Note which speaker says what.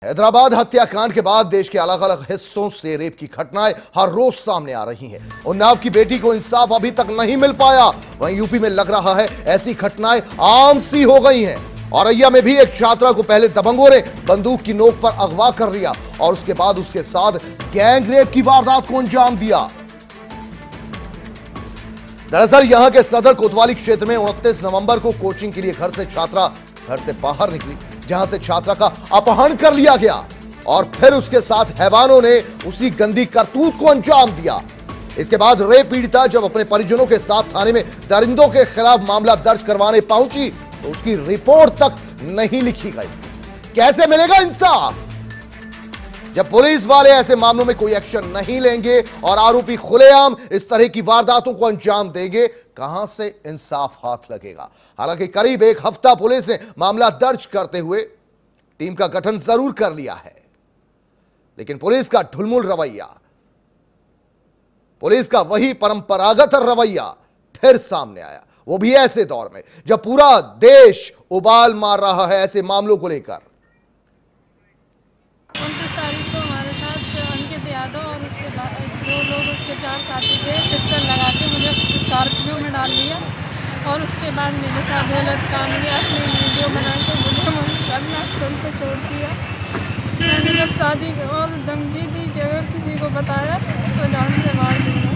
Speaker 1: हैदराबाद हत्याकांड के बाद देश के अलग अलग हिस्सों से रेप की घटनाएं हर रोज सामने आ रही हैं। उन्नाव की बेटी को इंसाफ अभी तक नहीं मिल पाया। वहीं यूपी में लग रहा है ऐसी घटनाएं आम सी हो गई हैं। औरैया में भी एक छात्रा को पहले दबंगों ने बंदूक की नोक पर अगवा कर लिया और उसके बाद उसके साथ गैंग रेप की वारदात को अंजाम दिया। दरअसल यहां के सदर कोतवाली क्षेत्र में 29 नवंबर को कोचिंग के लिए घर से छात्रा घर से बाहर निकली, जहां से छात्रा का अपहरण कर लिया गया और फिर उसके साथ हैवानों ने उसी गंदी करतूत को अंजाम दिया। इसके बाद रेप पीड़िता जब अपने परिजनों के साथ थाने में दरिंदों के खिलाफ मामला दर्ज करवाने पहुंची तो उसकी रिपोर्ट तक नहीं लिखी गई। कैसे मिलेगा इंसाफ जब पुलिस वाले ऐसे मामलों में कोई एक्शन नहीं लेंगे और आरोपी खुलेआम इस तरह की वारदातों को अंजाम देंगे? कहां से इंसाफ हाथ लगेगा? हालांकि करीब एक हफ्ता पुलिस ने मामला दर्ज करते हुए टीम का गठन जरूर कर लिया है, लेकिन पुलिस का ढुलमुल रवैया, पुलिस का वही परंपरागत रवैया फिर सामने आया, वो भी ऐसे दौर में जब पूरा देश उबाल मार रहा है ऐसे मामलों को लेकर।
Speaker 2: 29 तारीख को हमारे साथ अंकित यादव और उसके बाद जो लोग उसके 4 साथी थे पिस्टल लगा के मुझे स्कॉर्पियो में डाल दिया और उसके बाद मेरे साथ गलत काम किया। असली वीडियो बना के मुझे करना खुद को छोड़ दिया। मैंने जब शादी और धमकी दी कि अगर किसी को बताया तो जान से मार दूंगा।